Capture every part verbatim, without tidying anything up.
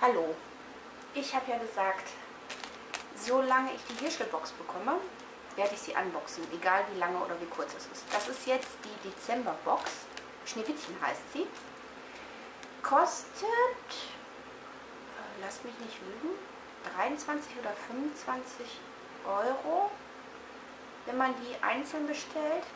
Hallo, ich habe ja gesagt, solange ich die Hirschl-Box bekomme, werde ich sie unboxen, egal wie lange oder wie kurz es ist. Das ist jetzt die Dezember-Box, Schneewittchen heißt sie. Kostet, äh, lasst mich nicht lügen, dreiundzwanzig oder fünfundzwanzig Euro, wenn man die einzeln bestellt.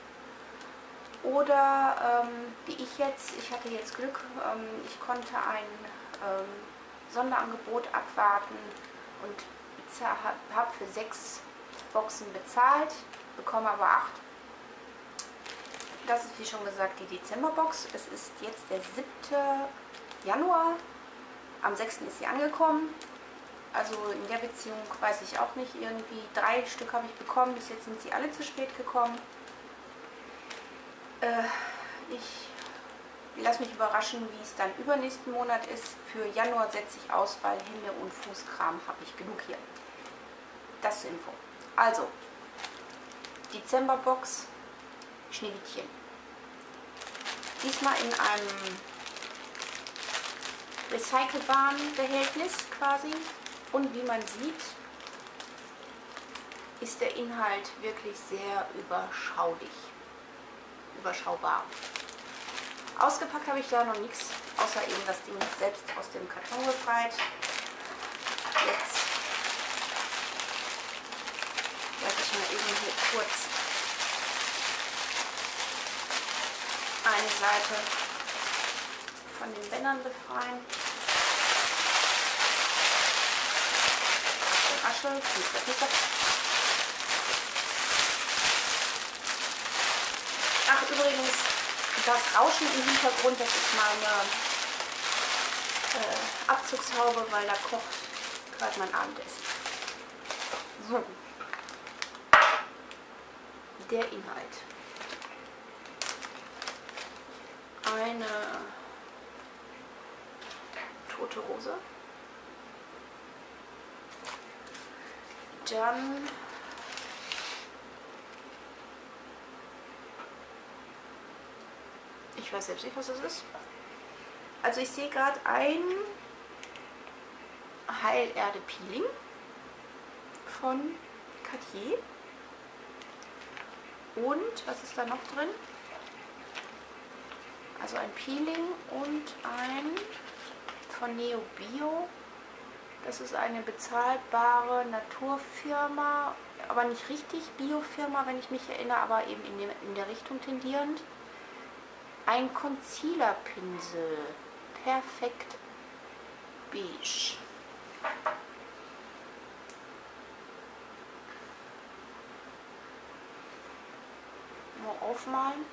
Oder ähm, wie ich jetzt, ich hatte jetzt Glück, ähm, ich konnte ein ähm, Sonderangebot abwarten und habe für sechs Boxen bezahlt, bekomme aber acht. Das ist wie schon gesagt die Dezemberbox. Es ist jetzt der siebte Januar. Am sechsten ist sie angekommen. Also in der Beziehung weiß ich auch nicht, irgendwie drei Stück habe ich bekommen. Bis jetzt sind sie alle zu spät gekommen. Äh, ich lasse mich überraschen, wie es dann übernächsten Monat ist. Für Januar setze ich aus, weil Hände- und Fußkram habe ich genug hier. Das zur Info. Also, Dezemberbox, Schneewittchen. Diesmal in einem recycelbaren Behältnis quasi. Und wie man sieht, ist der Inhalt wirklich sehr überschaulich. Überschaubar. Ausgepackt habe ich da noch nichts, außer eben das Ding selbst aus dem Karton befreit. Jetzt werde ich mal eben hier kurz eine Seite von den Bändern befreien. Asche, Ach, übrigens, das Rauschen im Hintergrund, das ist meine äh, Abzugshaube, weil da kocht gerade mein Abendessen. So. Der Inhalt. Eine tote Rose. Dann ich weiß selbst nicht, was das ist. Also ich sehe gerade ein Heilerde-Peeling von Cartier. Und was ist da noch drin? Also ein Peeling und ein von Neo Bio. Das ist eine bezahlbare Naturfirma, aber nicht richtig Biofirma, wenn ich mich erinnere, aber eben in, dem, in der Richtung tendierend. Ein Concealer-Pinsel. Perfekt beige. Mal aufmalen.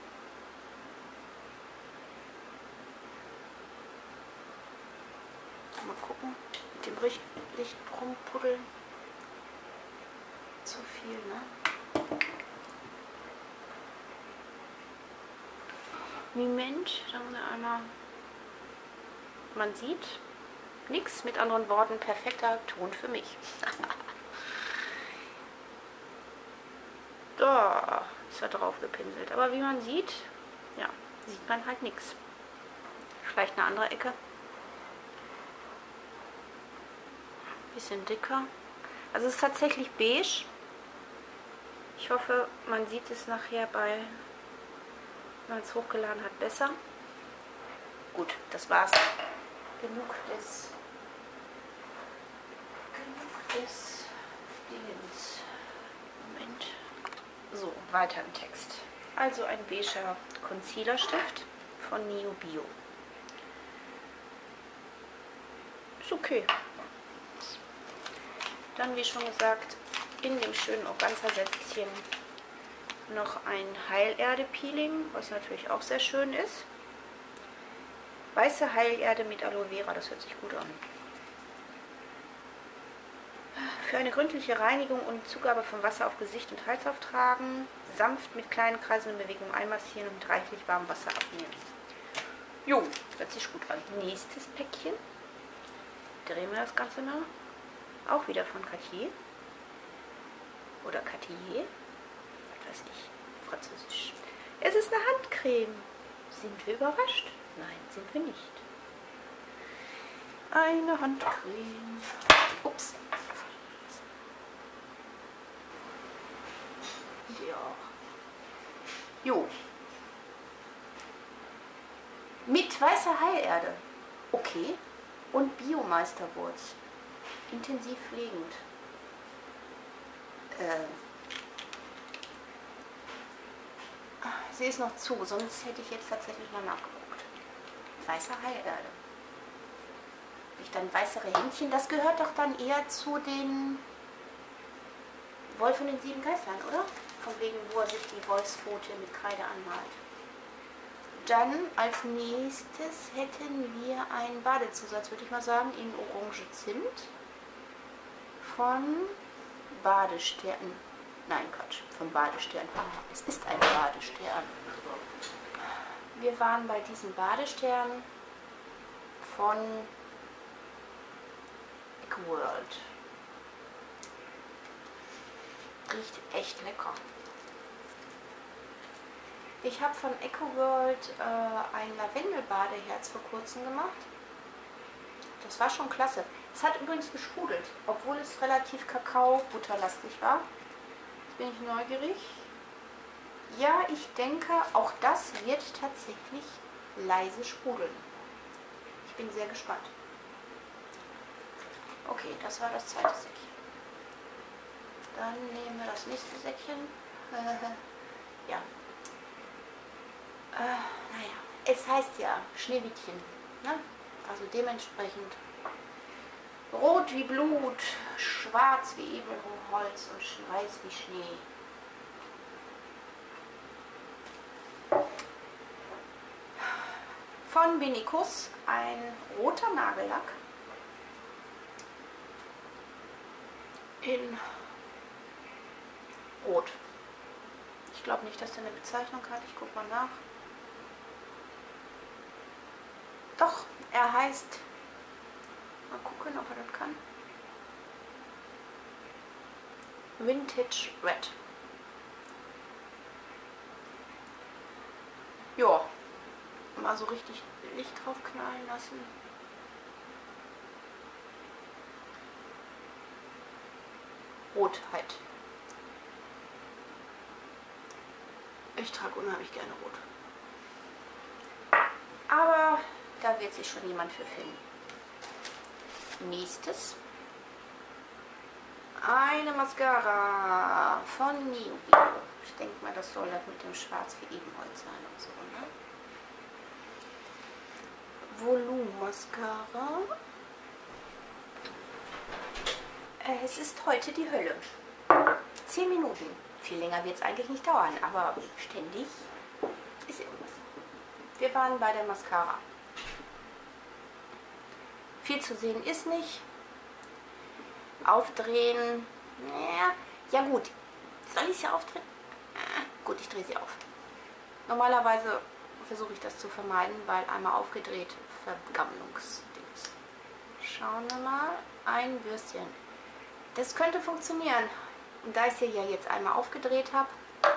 Mal gucken. Mit dem Licht rumpuddeln. Zu viel, ne? Moment, da muss er einmal. Man sieht nichts, mit anderen Worten, perfekter Ton für mich. Da ist er drauf gepinselt. Aber wie man sieht, ja, sieht man halt nichts. Vielleicht eine andere Ecke. Bisschen dicker. Also es ist tatsächlich beige. Ich hoffe, man sieht es nachher bei, wenn man es hochgeladen hat, besser. Gut, das war's. Genug des, genug des Dingens. Moment. So, weiter im Text. Also ein beiger Concealer-Stift von Neo Bio. Ist okay. Dann, wie schon gesagt, in dem schönen Organza-Sätzchen noch ein Heilerde-Peeling, was natürlich auch sehr schön ist. Weiße Heilerde mit Aloe Vera, das hört sich gut an. Für eine gründliche Reinigung und Zugabe von Wasser auf Gesicht und Hals auftragen, sanft mit kleinen kreisenden Bewegungen einmassieren und mit reichlich warmem Wasser abnehmen. Jo, hört sich gut an. Nächstes Päckchen. Drehen wir das Ganze mal. Auch wieder von Cartier. Oder Cartier. Was weiß ich. Französisch. Es ist eine Handcreme. Sind wir überrascht? Nein, sind wir nicht. Eine Handcreme. Ups. Ja. Jo. Mit weißer Heilerde. Okay. Und Biomeisterwurz. Intensiv pflegend. Äh. Sie ist noch zu, sonst hätte ich jetzt tatsächlich mal nachgeguckt. Weiße Heilerde. Ich dann weißere Händchen, das gehört doch dann eher zu den Wolf und den sieben Geistern, oder? Von wegen, wo er sich die Wolfspfote mit Kreide anmalt. Dann als nächstes hätten wir einen Badezusatz, würde ich mal sagen, in Orange Zimt von Badestern. Nein, Quatsch, von Badestern. Es ist ein Badestern. Wir waren bei diesem Badestern von EcoWorld. Riecht echt lecker. Ich habe von EcoWorld äh, ein Lavendelbadeherz vor kurzem gemacht. Das war schon klasse. Es hat übrigens gesprudelt, obwohl es relativ Kakao-butterlastig war. Jetzt bin ich neugierig. Ja, ich denke, auch das wird tatsächlich leise sprudeln. Ich bin sehr gespannt. Okay, das war das zweite Säckchen. Dann nehmen wir das nächste Säckchen. Ja. Äh, naja, es heißt ja Schneewittchen, ne? Also dementsprechend rot wie Blut, schwarz wie Ebenholz und weiß wie Schnee. Von Benicus ein roter Nagellack in Rot. Ich glaube nicht, dass der eine Bezeichnung hat. Ich gucke mal nach. Doch, er heißt, mal gucken, ob er das kann. Vintage Red. Ja, mal so richtig Licht drauf knallen lassen. Rotheit. Ich trage unheimlich gerne Rot. Aber da wird sich schon jemand für finden. Nächstes. Eine Mascara von Neo Bio. Ich denke mal, das soll das mit dem Schwarz wie Ebenholz sein und so, ne? Volumen Mascara. Es ist heute die Hölle. zehn Minuten. Viel länger wird es eigentlich nicht dauern, aber ständig ist irgendwas. Wir waren bei der Mascara. Viel zu sehen ist nicht. Aufdrehen. Ja, ja gut. Soll ich sie aufdrehen? Gut, ich drehe sie auf. Normalerweise versuche ich das zu vermeiden, weil einmal aufgedreht Vergammlungsdings. Schauen wir mal. Ein Bürstchen. Das könnte funktionieren. Und da ich sie ja jetzt einmal aufgedreht habe,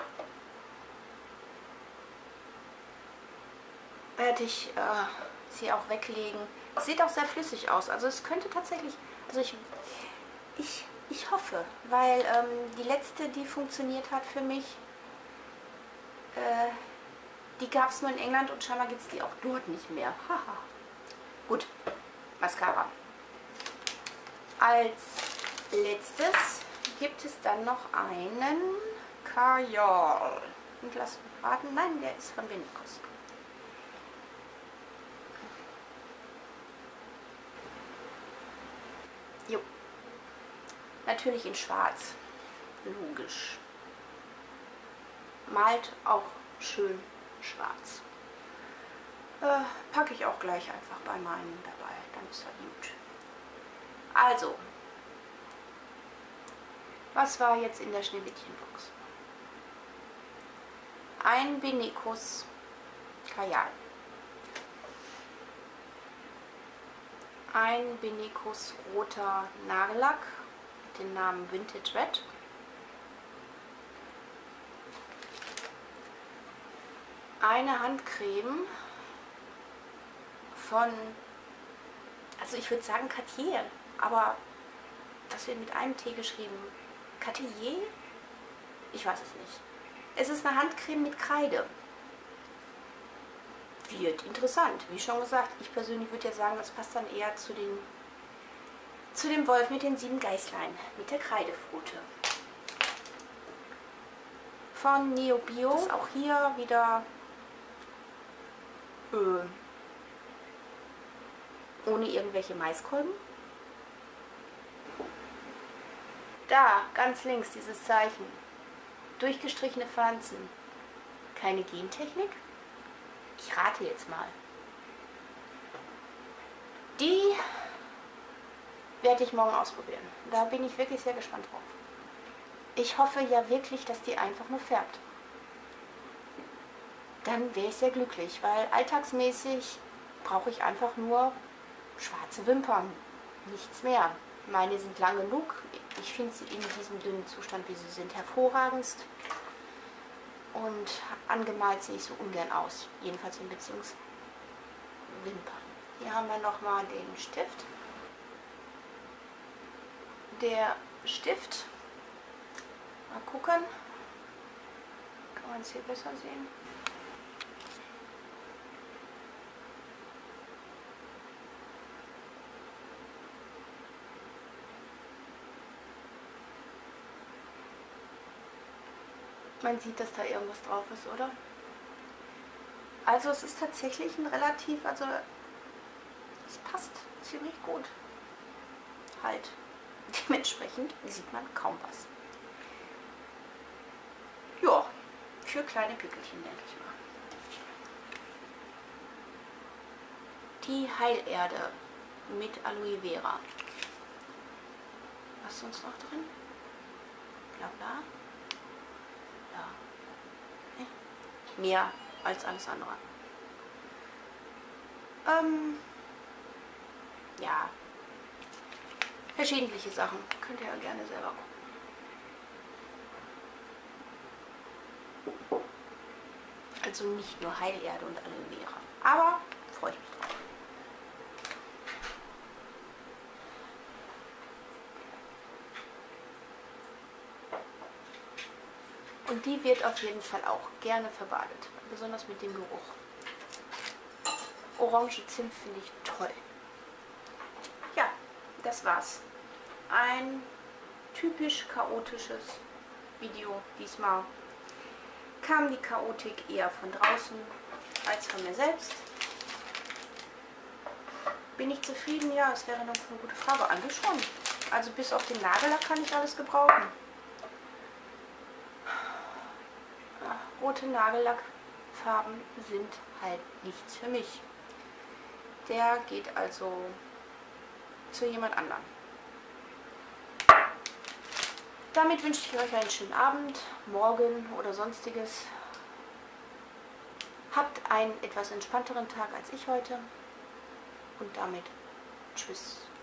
werde ich äh, sie auch weglegen. Sieht auch sehr flüssig aus. Also es könnte tatsächlich, also ich, ich, ich hoffe, weil ähm, die letzte, die funktioniert hat für mich, äh, die gab es nur in England und scheinbar gibt es die auch dort nicht mehr. Haha. Gut, Mascara. Als letztes gibt es dann noch einen Kajal. Und lasst mich raten, nein, der ist von Benicus. Jo. Natürlich in schwarz. Logisch. Malt auch schön schwarz. Äh, packe ich auch gleich einfach bei meinen dabei. Dann ist er gut. Also. Was war jetzt in der Schneewittchenbox? Ein Benicus Kajal. Ein Benicus roter Nagellack mit dem Namen Vintage Red. Eine Handcreme von, Also ich würde sagen Cartier, aber das wird mit einem T geschrieben. Cartier? Ich weiß es nicht. Es ist eine Handcreme mit Kreide. Wird interessant. Wie schon gesagt, ich persönlich würde ja sagen, das passt dann eher zu, den, zu dem Wolf mit den sieben Geißlein, mit der Kreidefrute. Von Neo Bio. Das ist auch hier wieder äh, ohne irgendwelche Maiskolben. Da, ganz links, dieses Zeichen. Durchgestrichene Pflanzen. Keine Gentechnik? Ich rate jetzt mal. Die werde ich morgen ausprobieren. Da bin ich wirklich sehr gespannt drauf. Ich hoffe ja wirklich, dass die einfach nur färbt. Dann wäre ich sehr glücklich, weil alltagsmäßig brauche ich einfach nur schwarze Wimpern. Nichts mehr. Meine sind lang genug. Ich finde sie in diesem dünnen Zustand, wie sie sind, hervorragendst. Und angemalt sehe ich so ungern aus. Jedenfalls in Beziehungswimpern. Hier haben wir nochmal den Stift. Der Stift. Mal gucken. Kann man es hier besser sehen? Man sieht, dass da irgendwas drauf ist, oder? Also es ist tatsächlich ein relativ, also es passt ziemlich gut. Halt. Dementsprechend sieht man kaum was. Ja, für kleine Pickelchen, denke ich mal. Die Heilerde mit Aloe Vera. Was ist sonst noch drin? Bla bla. Ja. Mehr als alles andere. Ähm, ja. Verschiedentliche Sachen. Könnt ihr ja gerne selber gucken. Also nicht nur Heilerde und Aloe Vera. Aber freue ich mich drauf. Und die wird auf jeden Fall auch gerne verbadet. Besonders mit dem Geruch. Orange Zimt finde ich toll. Ja, das war's. Ein typisch chaotisches Video. Diesmal kam die Chaotik eher von draußen als von mir selbst. Bin ich zufrieden? Ja, es wäre noch eine gute Frage. Eigentlich schon. Also bis auf den Nagellack kann ich alles gebrauchen. Rote Nagellackfarben sind halt nichts für mich. Der geht also zu jemand anderem. Damit wünsche ich euch einen schönen Abend, morgen oder sonstiges. Habt einen etwas entspannteren Tag als ich heute. Und damit tschüss.